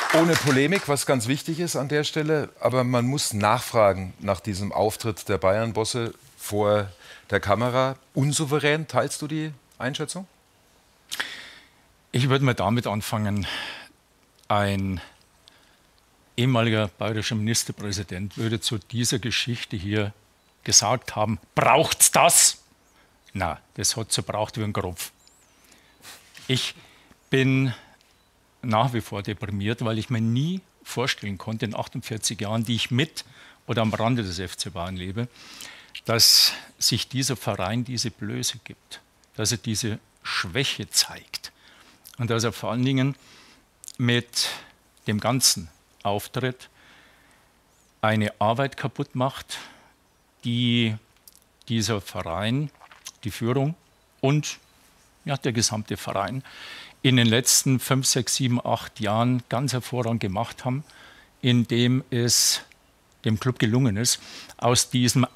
Ohne Polemik, was ganz wichtig ist an der Stelle. Aber man muss nachfragen nach diesem Auftritt der Bayern-Bosse vor der Kamera. Unsouverän, teilst du die Einschätzung? Ich würde mal damit anfangen. Ein ehemaliger bayerischer Ministerpräsident würde zu dieser Geschichte hier gesagt haben, braucht's das? Na, das hat so braucht wie ein Kropf. Ich bin nach wie vor deprimiert, weil ich mir nie vorstellen konnte, in 48 Jahren, die ich mit oder am Rande des FC Bayern lebe, dass sich dieser Verein diese Blöße gibt, dass er diese Schwäche zeigt und dass er vor allen Dingen mit dem ganzen Auftritt eine Arbeit kaputt macht, die dieser Verein, die Führung und ja, der gesamte Verein in den letzten 5, 6, 7, 8 Jahren ganz hervorragend gemacht haben, indem es dem Club gelungen ist, aus dieser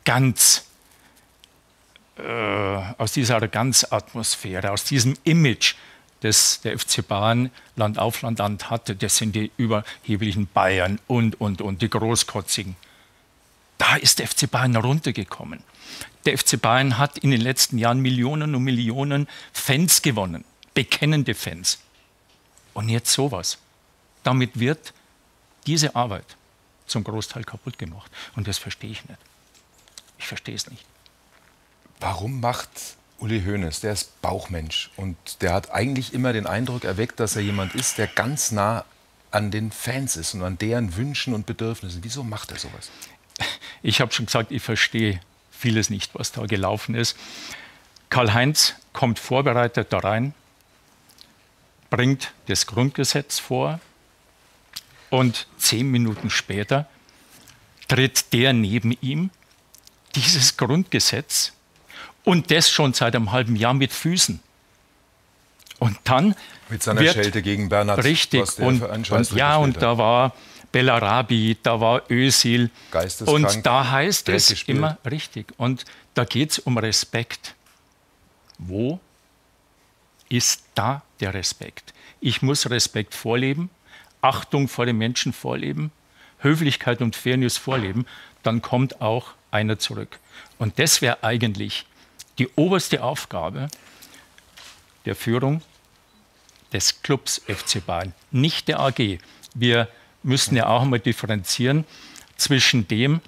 Arroganzatmosphäre, aus diesem Image, das der FC Bayern Land auf Land an hatte, das sind die überheblichen Bayern und die Großkotzigen. Da ist der FC Bayern runtergekommen. Der FC Bayern hat in den letzten Jahren Millionen und Millionen Fans gewonnen, bekennende Fans. Und jetzt sowas. Damit wird diese Arbeit zum Großteil kaputt gemacht. Und das verstehe ich nicht. Ich verstehe es nicht. Warum macht Uli Hoeneß, der ist Bauchmensch und der hat eigentlich immer den Eindruck erweckt, dass er jemand ist, der ganz nah an den Fans ist und an deren Wünschen und Bedürfnissen. Wieso macht er sowas? Ich habe schon gesagt, ich verstehe vieles nicht, was da gelaufen ist. Karl-Heinz kommt vorbereitet da rein, bringt das Grundgesetz vor und 10 Minuten später tritt der neben ihm dieses Grundgesetz und das schon seit einem halben Jahr mit Füßen. Und dann mit seiner Schelte gegen Bernhard. Richtig. Und da war Bellarabi, da war Özil. Und da heißt es immer richtig. Und da geht es um Respekt. Wo ist da der Respekt? Ich muss Respekt vorleben, Achtung vor den Menschen vorleben, Höflichkeit und Fairness vorleben. Dann kommt auch einer zurück. Und das wäre eigentlich die oberste Aufgabe der Führung des Clubs FC Bayern, nicht der AG. Wir müssen ja auch mal differenzieren zwischen der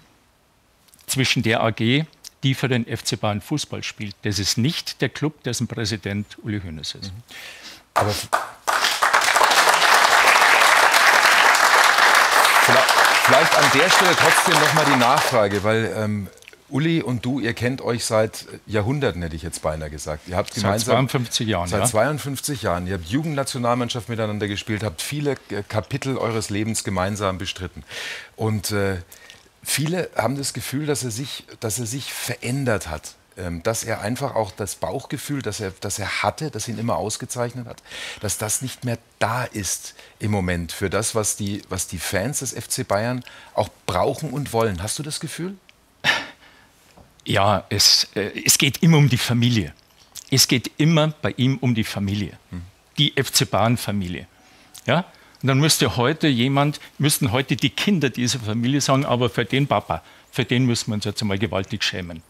AG, die für den FC Bayern Fußball spielt. Das ist nicht der Club, dessen Präsident Uli Hoeneß ist. Aber vielleicht an der Stelle trotzdem noch mal die Nachfrage, weil Uli und du, ihr kennt euch seit Jahrhunderten, hätte ich jetzt beinahe gesagt. Ihr habt gemeinsam, seit 52 Jahren. Seit 52 Jahren. Ihr habt Jugendnationalmannschaft miteinander gespielt, habt viele Kapitel eures Lebens gemeinsam bestritten. Und viele haben das Gefühl, dass er sich verändert hat. Dass er einfach auch das Bauchgefühl, das er hatte, das ihn immer ausgezeichnet hat, dass das nicht mehr da ist im Moment für das, was die Fans des FC Bayern auch brauchen und wollen. Hast du das Gefühl? Ja, es geht immer um die Familie. Es geht immer bei ihm um die Familie. Die FC Bayern-Familie. Ja? Und dann müssten heute die Kinder dieser Familie sagen, aber für den Papa, für den müssen wir uns jetzt einmal gewaltig schämen.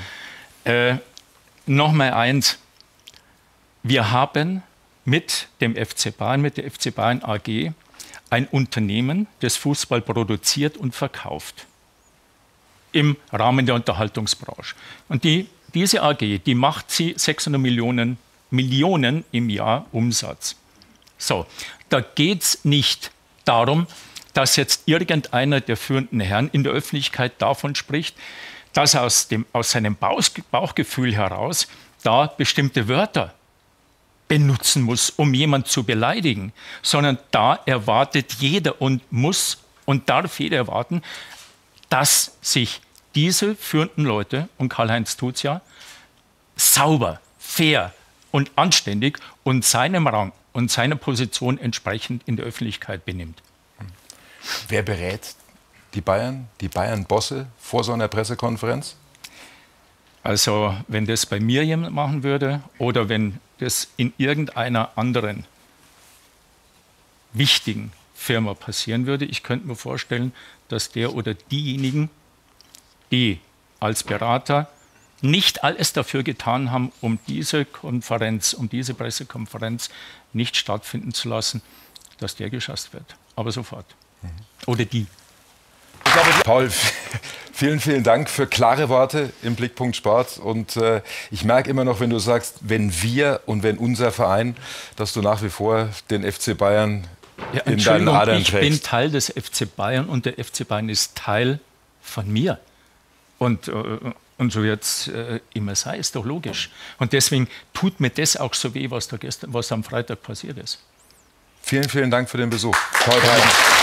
Noch mal eins. Wir haben mit dem FC Bayern, mit der FC Bayern AG, ein Unternehmen, das Fußball produziert und verkauft. Im Rahmen der Unterhaltungsbranche. Und diese AG, die macht 600 Millionen im Jahr Umsatz. So, da geht es nicht darum, dass jetzt irgendeiner der führenden Herren in der Öffentlichkeit davon spricht, dass er aus seinem Bauchgefühl heraus da bestimmte Wörter benutzen muss, um jemanden zu beleidigen, sondern da erwartet jeder und muss und darf jeder erwarten, dass sich diese führenden Leute, und Karl-Heinz tut es ja, sauber, fair und anständig und seinem Rang und seiner Position entsprechend in der Öffentlichkeit benimmt. Wer berät die Bayern-Bosse vor so einer Pressekonferenz? Also wenn das bei mir jemand machen würde oder wenn das in irgendeiner anderen wichtigen Firma passieren würde. Ich könnte mir vorstellen, dass der oder diejenigen, die als Berater nicht alles dafür getan haben, um diese Konferenz, um diese Pressekonferenz nicht stattfinden zu lassen, dass der geschasst wird. Aber sofort. Oder die. Paul, vielen, vielen Dank für klare Worte im Blickpunkt Sport. Und ich merke immer noch, wenn du sagst, wenn wir und wenn unser Verein, dass du nach wie vor den FC Bayern in deinen Adern trägst. Ich bin Teil des FC Bayern und der FC Bayern ist Teil von mir. Und so wird es immer sein, ist doch logisch. Und deswegen tut mir das auch so weh, was am Freitag passiert ist. Vielen, vielen Dank für den Besuch. Paul Breitner.